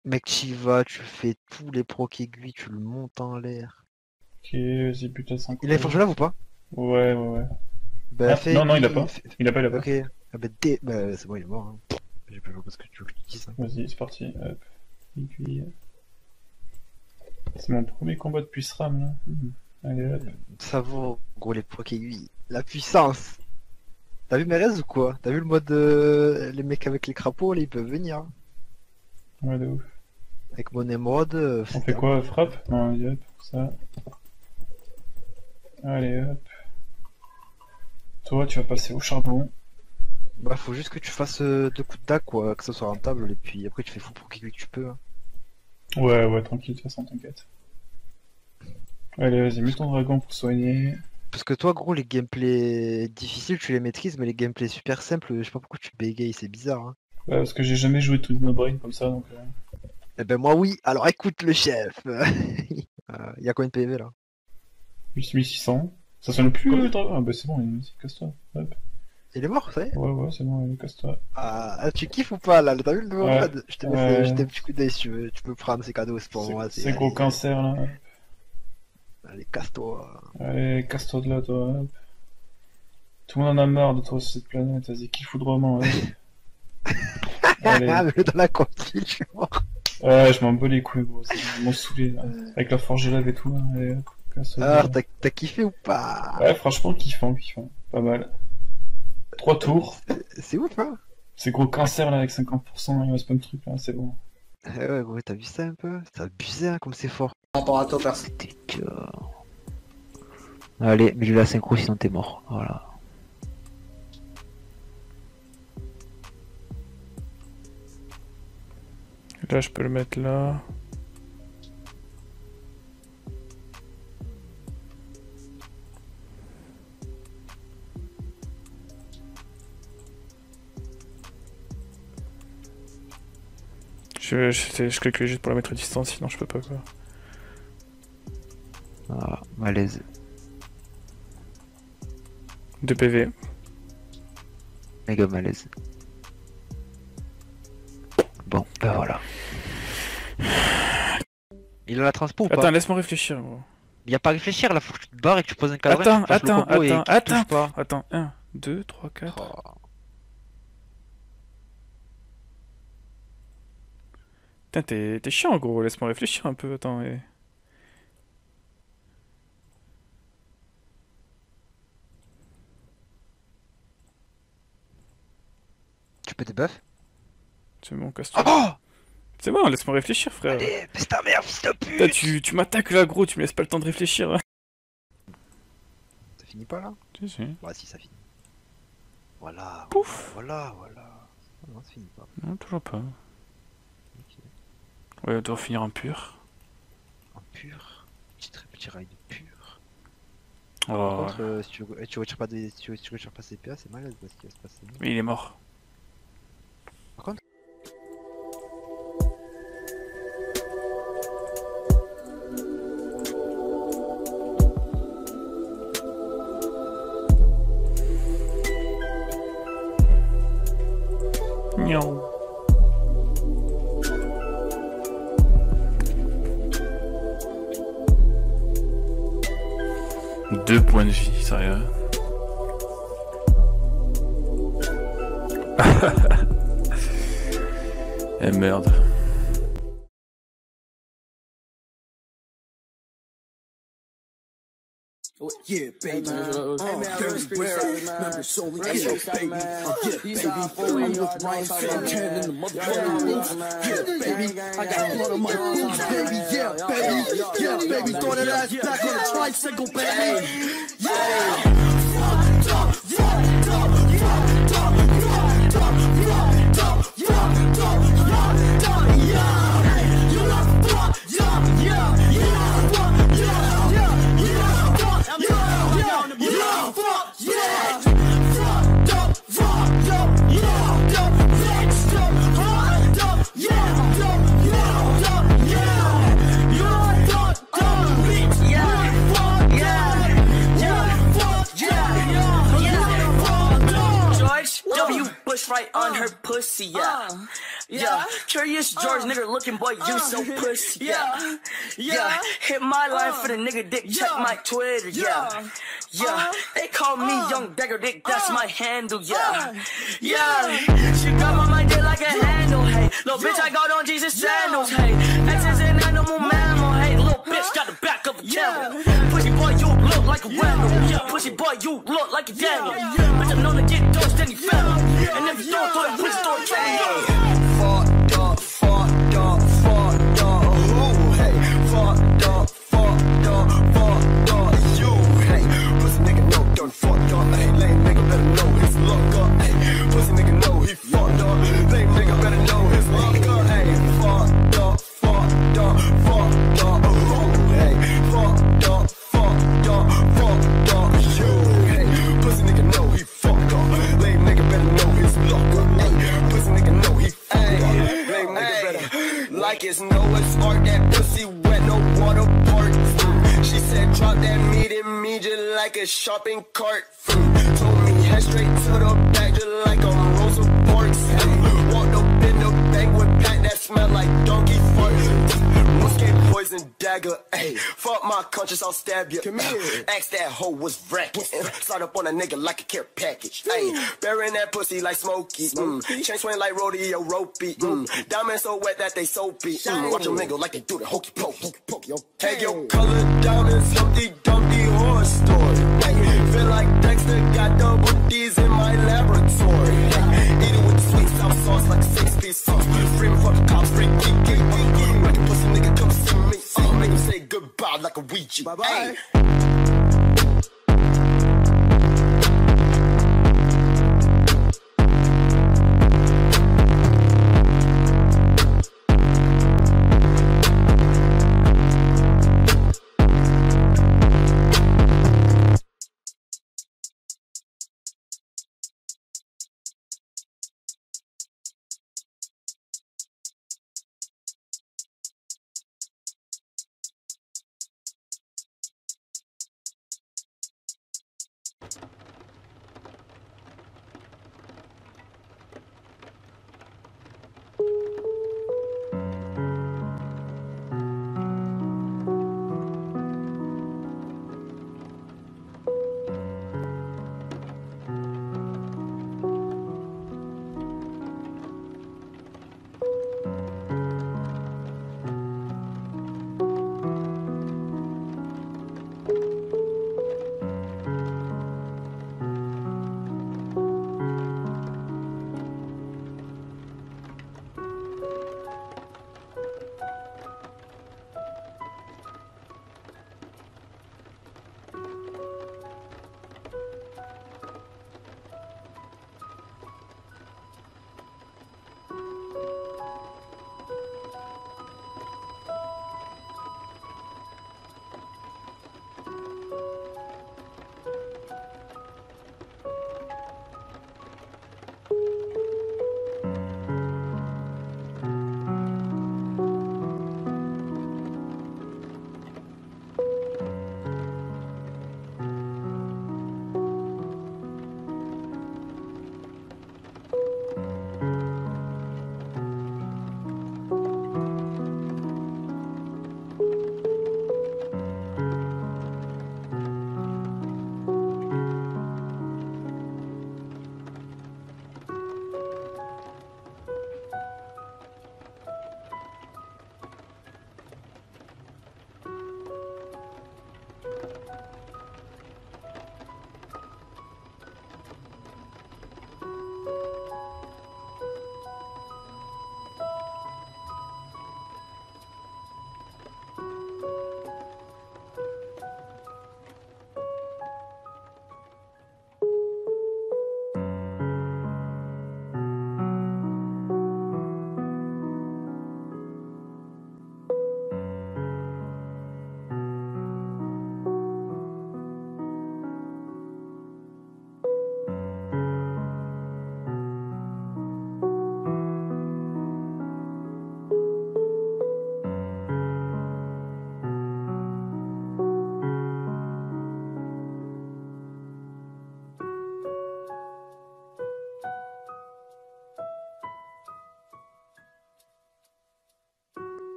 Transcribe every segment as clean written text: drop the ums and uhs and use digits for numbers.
Mec, tu y vas, tu fais tous les procs aiguilles, tu le montes en l'air. Ok, vas-y, bute la Il a synchro. les là ou pas? Ouais, ouais, ouais. Bah, Ah, fais non, non, il a aiguille. pas. Il a pas, il a pas. Ok. Ah bah, bah, c'est bon, il est mort. Hein. J'ai pas joué parce que tu veux que je te dise. Hein. Vas-y, c'est parti. Hop. Aiguille. C'est mon premier combat depuis SRAM, là. Allez, hop. Ça vaut, gros, les procs aiguilles. La puissance. T'as vu mes raises ou quoi? T'as vu le mode les mecs avec les crapauds, là, ils peuvent venir. Hein. Ouais, de ouf. Avec mon émeraude, On c'est fait terminé. quoi? Frappe? Non, vas-y, hop, ça. Allez, hop. Toi, tu vas passer au charbon. Bah, faut juste que tu fasses 2 coups de dague, quoi, que ça soit rentable, et puis après tu fais full proc aiguille que tu peux. Hein. Ouais, ouais, tranquille, de toute façon, t'inquiète. Allez, vas-y, mets ton dragon pour soigner. Parce que toi, gros, les gameplays difficiles, tu les maîtrises, mais les gameplays super simples, je sais pas pourquoi tu bégayes, c'est bizarre. Hein. Ouais, parce que j'ai jamais joué tout de no brain comme ça, donc. Eh ben moi oui, alors écoute le chef. Il y a combien de PV là? 8600. Ça sonne plus Combien? le dragon? Ah bah c'est bon, casse-toi. Hop. Il est mort, ça y est? Ouais, ouais, c'est bon, allez, casse-toi. Ah, tu kiffes ou pas là? T'as vu le nouveau Ouais, mode? Je t'ai laissé jeter ouais. un petit coup d'œil si tu veux. Tu peux prendre ces cadeaux, c'est pour moi. C'est gros Allez, cancer là. allez, casse-toi. Allez, casse-toi de là, toi. Hop. Tout le monde en a marre de toi sur cette planète. Vas-y, qui foudrement, ouais. Allez. Ah, mais dans la conquille, je suis mort. Ouais, je m'en bats les couilles, gros. Ils m'ont saoulé, là. Avec la forge de lave et tout, là. Allez, hop. Casse-toi de là. Alors, t'as kiffé ou pas? Ouais, franchement, kiffant, kiffant. Pas mal. 3 tours. C'est ouf, hein? C'est gros cancer, là, avec 50%. Il reste plein de trucs, là. C'est bon. Ouais, gros, t'as vu ça un peu? C'est abusé, hein, comme c'est fort. Par rapport à toi, perso. C'était dur. Allez, mets-lui la synchro, sinon t'es mort. Voilà. Là, je peux le mettre là. Je calcule juste pour la mettre à distance, sinon je peux pas quoi. Ah, malaise. 2 PV. Méga malaise. Bon, ben voilà. Il a la transpo ou pas? Attends, laisse-moi réfléchir, gros. Il y a pas à réfléchir là, faut que tu te barres et que tu poses un cadran, tu flashes le combo et qu'il te touche pas. Attends, 1, 2, 3, 4. Oh. Putain, t'es chiant, gros, laisse-moi réfléchir un peu, attends. Tu peux débuff? C'est bon, casse-toi. Oh, C'est bon, laisse-moi réfléchir, frère. allez, baisse ta mère, fils de Putain, pute! tu m'attaques là, gros, tu me laisses pas le temps de réfléchir. Ça finit pas là? Si, si. Bah si, ça finit. Voilà, Pouf. voilà. Non, ça finit pas. Non, toujours pas. Ok. Ouais, on doit finir en pur. Un pur. Petit rail de pur. Oh, Par contre, si tu retires pas si tu retires pas ces PA, c'est malade parce qu'il va se passer. mais il est mort. Par contre. Miaou. Deux points de vie, sérieux. Eh merde. Yeah, baby. Dirty Barry, members only kill, baby. Yeah, baby. I'm with Ryan Santana in the motherfucking roof. Yeah, baby. I got blood on my boots, baby. Yeah, baby. Yeah, baby. Throw that ass back on the tricycle, baby. Yeah. Fucked up, fucked up, fucked up, fucked up, fucked up, fucked up, fucked up, yeah. You love fucked up, yeah, yeah, fucked up, yeah. pussy, yeah. Yeah, Curious George, nigga looking boy, you so pussy, yeah. Yeah, hit my line for the nigga dick, check my Twitter, yeah. Yeah, they call me Young Dagger Dick, that's my handle, yeah. Yeah, she got my mind dead like a handle, hey. Little bitch, I got on Jesus sandals, hey. X is an animal mammal, hey. Little bitch got the back of a camel. Pussy boy, you look like a Randall. Yeah, pussy boy, you look like a Daniel. Bitch, I'm known to get dosed any family. And if you don't throw it, please throw it, fucked up, fucked up, fucked up, who, hey. Fucked up, fucked up, fucked up, you, hey. Pussy nigga know done fucked up, hey. Lame nigga better know his luck up, hey. Pussy nigga know he fucked up. Lame nigga better know his luck up, hey. Fucked up, fucked up, fucked up, who, hey. Fucked up, fucked up, fucked up, you, hey. Pussy nigga know he fucked up. Lame nigga better know his luck up, hey. Pussy nigga know he fucked up. Lame nigga better. Like it's Noah's Ark, that pussy wet, no water park. She said drop that meat in me just like a shopping cart. Told me head straight to the back just like a Rosa Parks. Walked up in the bank with pack that smell like donkey fart. Muscat poison dagger, ayy. Fuck my conscience, I'll stab you. Come here. Ask that hoe was racket. Slide up on a nigga like a care package. Ayy, burying that pussy like Smokey. Chain swing like rodeo ropey. Diamonds so wet that they soapy. Watch them nigga like they do the hokey pokey. Tag your colored diamonds, Humpty Dumpty horror story. Feel like Dexter got double D's in my laboratory. Eat it with the sweet sour sauce like a 6-piece sauce. Free me from the cops, free geek. Make a pussy nigga come see me. Make him say goodbye like a Ouija. Bye-bye.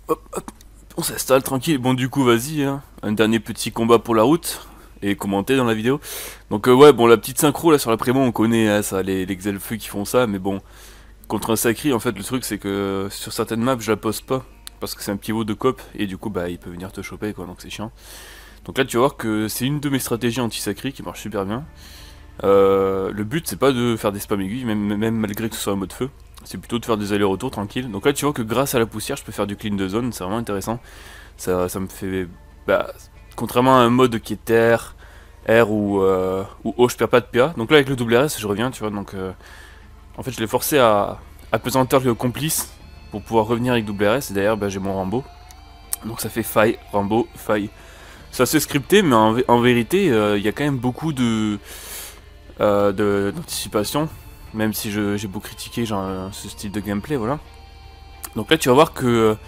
hop, hop, on s'installe tranquille. Bon du coup vas-y, hein. Un dernier petit combat pour la route. Et commenté dans la vidéo. Donc ouais, bon la petite synchro là sur la prémo on connaît hein, ça, les Xelfeux qui font ça. Mais bon, contre un Sacri en fait le truc c'est que sur certaines maps je la pose pas. Parce que c'est un pivot de cop et du coup bah il peut venir te choper quoi, donc c'est chiant. Donc là tu vas voir que c'est une de mes stratégies anti-Sacri qui marche super bien. Le but c'est pas de faire des spams aiguilles, même malgré que ce soit en mode feu. C'est plutôt de faire des allers-retours tranquilles. Donc là tu vois que grâce à la poussière je peux faire du clean de zone, c'est vraiment intéressant. Ça me fait... Bah, contrairement à un mode qui est terre, air ou eau, je perds pas de PA. Donc là avec le double RS je reviens tu vois, donc en fait je l'ai forcé à pesanteur le complice pour pouvoir revenir avec double RS. Et derrière bah, j'ai mon Rambo. Donc ça fait faille, Rambo, faille. C'est assez scripté mais en vérité il y a quand même beaucoup d'anticipation, même si j'ai beau critiquer genre, ce style de gameplay, voilà. Donc là tu vas voir que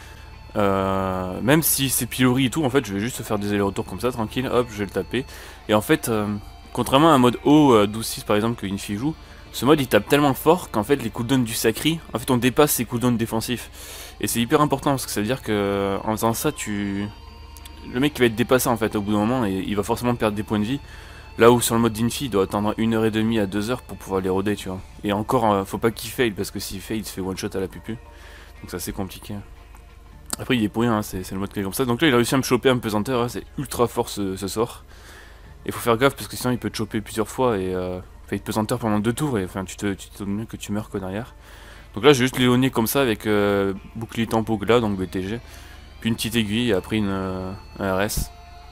même si c'est pilori et tout, en fait je vais juste faire des allers-retours comme ça, tranquille, hop, je vais le taper. Et en fait, contrairement à un mode haut 12-6 par exemple que Infi joue, ce mode il tape tellement fort qu'en fait les cooldowns du Sacri, en fait on dépasse ses cooldowns défensifs. Et c'est hyper important parce que ça veut dire que en faisant ça, le mec il va être dépassé en fait au bout d'un moment et il va forcément perdre des points de vie. Là où sur le mode d'Infi, il doit attendre 1h30 à 2h pour pouvoir les roder, tu vois. Et encore, faut pas qu'il fail, parce que s'il fail, il se fait one shot à la pupu. Donc ça c'est compliqué. Après il est pour rien, hein, c'est le mode qui est comme ça. Donc là il a réussi à me choper un pesanteur, hein, c'est ultra fort ce sort. Et faut faire gaffe parce que sinon il peut te choper plusieurs fois et il te pesanteur pendant 2 tours et enfin tu te donnes mieux que tu meurs que derrière. Donc là j'ai juste léoné comme ça avec bouclier tempo glas, donc BTG. Puis une petite aiguille et après un RS.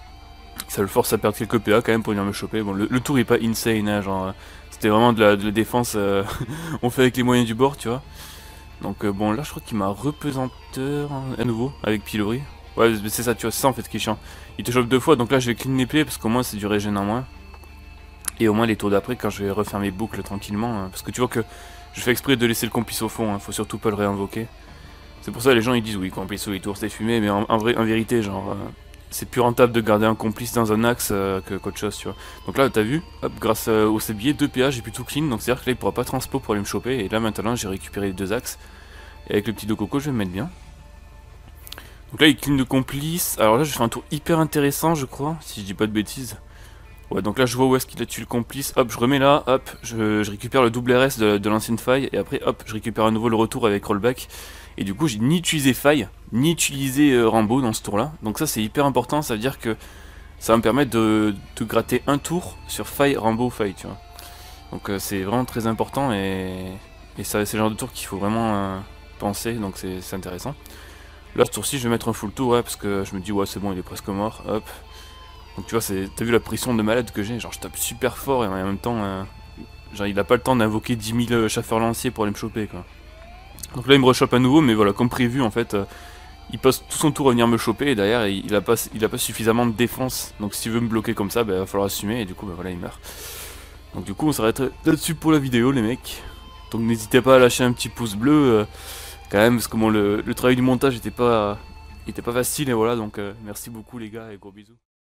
Ça le force à perdre quelques PA quand même pour venir me choper. Bon, le tour est pas insane, hein, genre c'était vraiment de la défense on fait avec les moyens du bord, tu vois. Donc bon, là je crois qu'il m'a repesanteur à nouveau avec pilori. Ouais, c'est ça, tu vois, c'est ça en fait qui est chiant. Il te chope 2 fois, donc là je vais clean les plaies parce qu'au moins c'est du régène en moins. Et au moins les tours d'après, quand je vais refaire mes boucles tranquillement, hein, parce que tu vois que je fais exprès de laisser le complice au fond, hein, faut surtout pas le réinvoquer. C'est pour ça les gens ils disent oui, complice sous les tours c'est fumé, mais en vérité, genre. C'est plus rentable de garder un complice dans un axe qu'autre chose, tu vois. Donc là, t'as vu, hop, grâce au CBA, 2 PA, j'ai pu tout clean, donc c'est-à-dire que là, il pourra pas transpo pour aller me choper, et là, maintenant, j'ai récupéré les 2 axes, et avec le petit Dokoko, je vais me mettre bien. Donc là, il clean de complice, alors là, je fais un tour hyper intéressant, je crois, si je dis pas de bêtises. Ouais, donc là, je vois où est-ce qu'il a tué le complice, hop, je remets là, hop, je récupère le double RS de l'ancienne faille, et après, hop, je récupère à nouveau le retour avec rollback. Et du coup j'ai ni utilisé faille, ni utilisé Rambo dans ce tour là. Donc ça c'est hyper important, ça veut dire que ça va me permettre de gratter un tour sur faille, Rambo, faille, tu vois. Donc c'est vraiment très important et ça c'est le genre de tour qu'il faut vraiment penser, donc c'est intéressant. Là ce tour-ci je vais mettre un full tour, ouais, parce que je me dis ouais c'est bon il est presque mort, hop. Donc tu vois, t'as vu la pression de malade que j'ai, genre je tape super fort et en même temps, genre il a pas le temps d'invoquer 10 000 chasseurs lanciers pour aller me choper quoi. Donc là il me rechoppe à nouveau, mais voilà, comme prévu en fait, il passe tout son tour à venir me choper et derrière il a pas suffisamment de défense. Donc s'il veut me bloquer comme ça, bah, il va falloir assumer et du coup bah, voilà il meurt. Donc du coup on s'arrête là-dessus pour la vidéo les mecs. Donc n'hésitez pas à lâcher un petit pouce bleu quand même parce que bon, le travail du montage était pas facile et voilà donc merci beaucoup les gars et gros bisous.